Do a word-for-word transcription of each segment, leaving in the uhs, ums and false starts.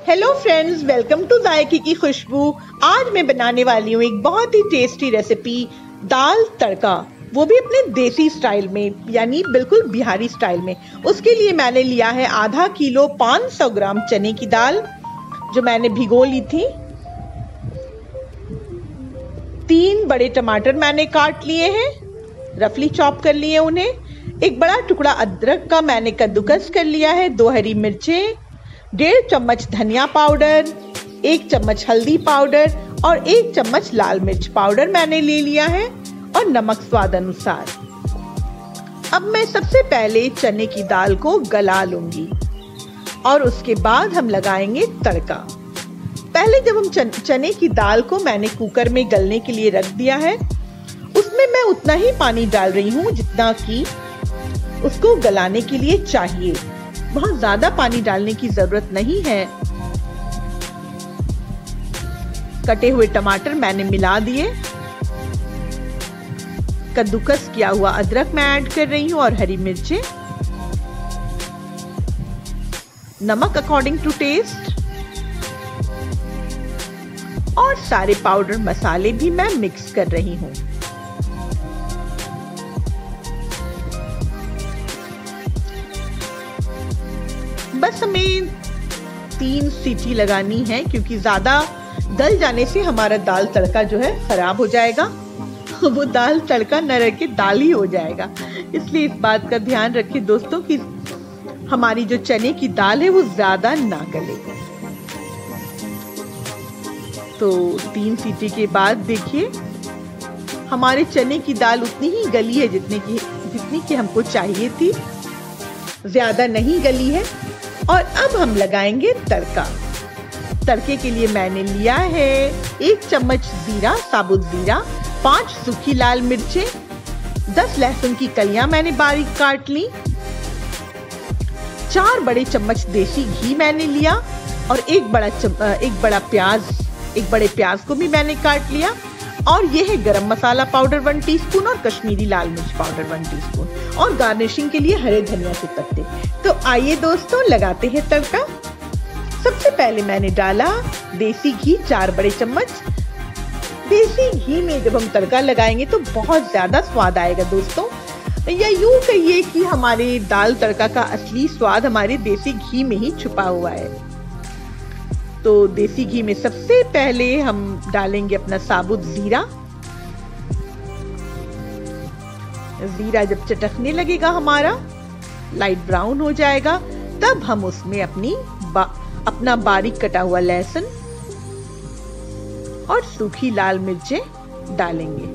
Hello friends, welcome to जायके की खुशबू। आज मैं बनाने वाली हूँ एक बहुत ही टेस्टी रेसिपी, दाल तड़का, वो भी अपने देसी स्टाइल में, यानी बिल्कुल बिहारी स्टाइल में। उसके लिए मैंने लिया है आधा किलो पाँच सौ ग्राम चने की दाल, जो मैंने भिगो ली थी। तीन बड़े टमाटर मैंने काट लिए हैं, रफली चॉप कर लिए उन्हें। एक बड़ा टुकड़ा अदरक का मैंने कद्दूकस कर लिया है। दो हरी मिर्चें, डेढ़ चम्मच धनिया पाउडर, एक चम्मच हल्दी पाउडर और एक चम्मच लाल मिर्च पाउडर मैंने ले लिया है, और नमक स्वाद अनुसार। अब मैं सबसे पहले चने की दाल को गला लूंगी और उसके बाद हम लगाएंगे तड़का। पहले जब हम चन, चने की दाल को मैंने कुकर में गलने के लिए रख दिया है, उसमें मैं उतना ही पानी डाल रही हूँ जितना कि उसको गलाने के लिए चाहिए। बहुत ज्यादा पानी डालने की जरूरत नहीं है। कटे हुए टमाटर मैंने मिला दिए। कद्दूकस किया हुआ अदरक मैं ऐड कर रही हूँ और हरी मिर्चें। नमक अकॉर्डिंग टू टेस्ट, और सारे पाउडर मसाले भी मैं मिक्स कर रही हूँ। बस हमें तीन सीटी लगानी है, क्योंकि ज्यादा गल जाने से हमारा दाल तड़का जो है खराब हो जाएगा। वो दाल तड़का न रह के दाल ही हो जाएगा। इसलिए इस बात का ध्यान रखें दोस्तों कि हमारी जो चने की दाल है वो ज्यादा ना गले। तो तीन सीटी के बाद देखिए हमारे चने की दाल उतनी ही गली है जितने की जितनी की हमको चाहिए थी, ज्यादा नहीं गली है। और अब हम लगाएंगे तड़का। तड़के के लिए मैंने लिया है एक चम्मच जीरा, साबुत जीरा, पांच सूखी लाल मिर्चें, दस लहसुन की कलियां मैंने बारीक काट ली, चार बड़े चम्मच देसी घी मैंने लिया, और एक बड़ा एक बड़ा प्याज एक बड़े प्याज को भी मैंने काट लिया। और ये है गरम मसाला पाउडर वन टीस्पून और कश्मीरी लाल मिर्च पाउडर वन टीस्पून, और गार्निशिंग के लिए हरे धनिया के पत्ते। तो आइए दोस्तों लगाते हैं तड़का। सबसे पहले मैंने डाला देसी घी, चार बड़े चम्मच। देसी घी में जब हम तड़का लगाएंगे तो बहुत ज्यादा स्वाद आएगा दोस्तों, या यूं कहिए कि हमारे दाल तड़का का असली स्वाद हमारे देसी घी में ही छुपा हुआ है। तो देसी घी में सबसे पहले हम डालेंगे अपना साबुत जीरा। जीरा जब चटकने लगेगा, हमारा लाइट ब्राउन हो जाएगा, तब हम उसमें अपनी बा, अपना बारीक कटा हुआ लहसुन और सूखी लाल मिर्चें डालेंगे।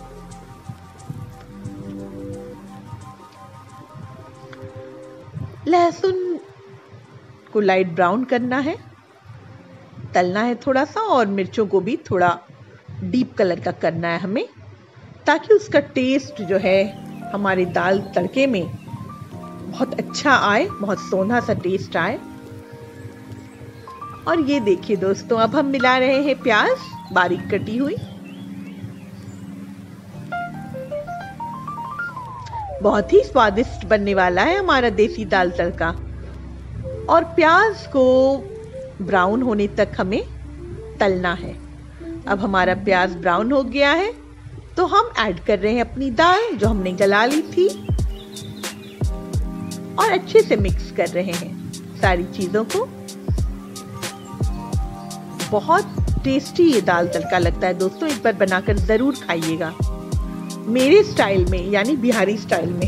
लहसुन को लाइट ब्राउन करना है, तलना है थोड़ा सा, और मिर्चों को भी थोड़ा डीप कलर का करना है हमें, ताकि उसका टेस्ट जो है हमारे दाल तड़के में बहुत अच्छा आए, बहुत सोना सा टेस्ट आए। और ये देखिए दोस्तों, अब हम मिला रहे हैं प्याज बारीक कटी हुई। बहुत ही स्वादिष्ट बनने वाला है हमारा देसी दाल तड़का। और प्याज को ब्राउन होने तक हमें तलना है। अब हमारा प्याज ब्राउन हो गया है, तो हम ऐड कर रहे हैं अपनी दाल जो हमने गला ली थी, और अच्छे से मिक्स कर रहे हैं सारी चीजों को। बहुत टेस्टी ये दाल तड़का लगता है दोस्तों, एक बार बनाकर जरूर खाइएगा, मेरे स्टाइल में, यानी बिहारी स्टाइल में।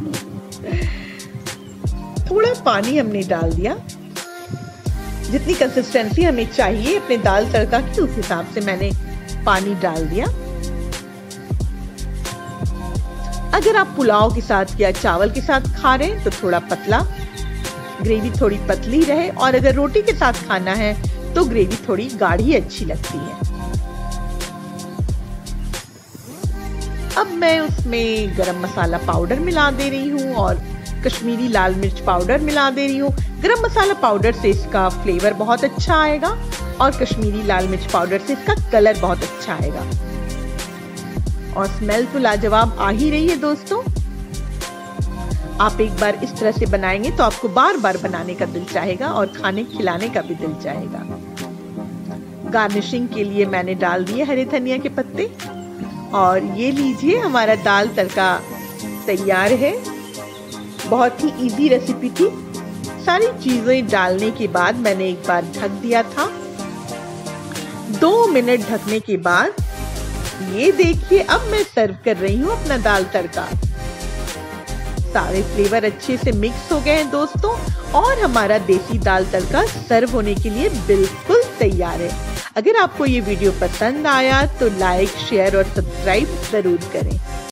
थोड़ा पानी हमने डाल दिया, जितनी कंसिस्टेंसी हमें चाहिए अपने दाल तड़का की, उस हिसाब से मैंने पानी डाल दिया। अगर आप पुलाव के साथ या चावल के साथ खा रहे हैं तो थोड़ा पतला, ग्रेवी थोड़ी पतली रहे, और अगर रोटी के साथ खाना है तो ग्रेवी थोड़ी गाढ़ी अच्छी लगती है। अब मैं उसमें गरम मसाला पाउडर मिला दे रही हूँ और कश्मीरी लाल मिर्च पाउडर मिला दे रही हूँ। गरम मसाला पाउडर से इसका फ्लेवर बहुत अच्छा आएगा, और कश्मीरी लाल मिर्च पाउडर से इसका कलर बहुत अच्छा आएगा, और स्मेल तो लाजवाब आ ही रही है दोस्तों। आप एक बार इस तरह से बनाएंगे तो आपको बार बार बनाने का दिल चाहेगा और खाने खिलाने का भी दिल चाहेगा। गार्निशिंग के लिए मैंने डाल दिए हरे धनिया के पत्ते और ये लीजिए हमारा दाल तड़का तैयार है। बहुत ही इजी रेसिपी थी। सारी चीजें डालने के बाद मैंने एक बार ढक दिया था। दो मिनट ढकने के बाद ये देखिए अब मैं सर्व कर रही हूँ अपना दाल तड़का। सारे फ्लेवर अच्छे से मिक्स हो गए हैं दोस्तों और हमारा देसी दाल तड़का सर्व होने के लिए बिल्कुल तैयार है। अगर आपको ये वीडियो पसंद आया तो लाइक, शेयर और सब्सक्राइब जरूर करें।